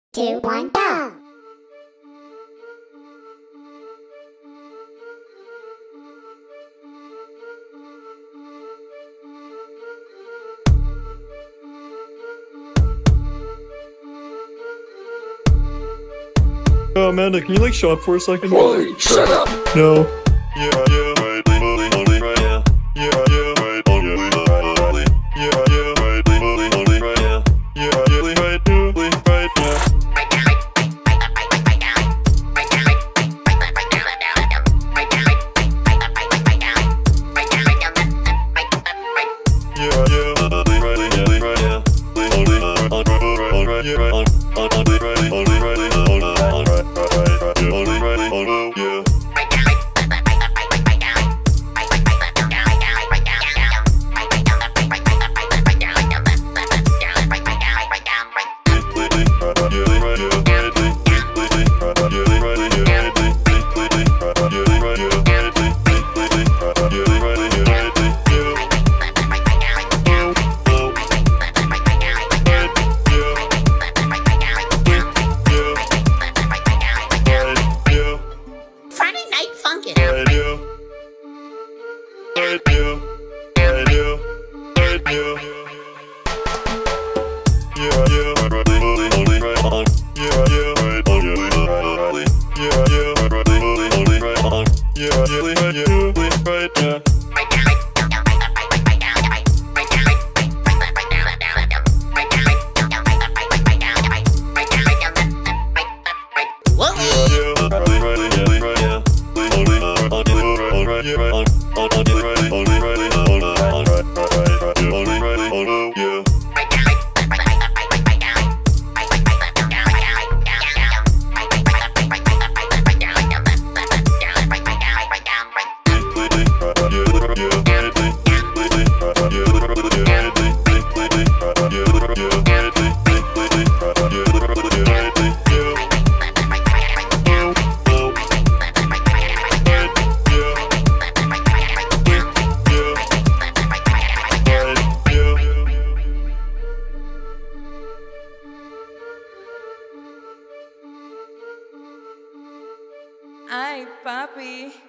2, 1, go! Amanda, can you like shut up for a second? Holy, shut up! No. Yeah, right, holy, right, yeah. Yeah, right, holy, right, yeah, right, holy, right, yeah. Yeah, right, holy, right, yeah. Funkin. Ay, papi.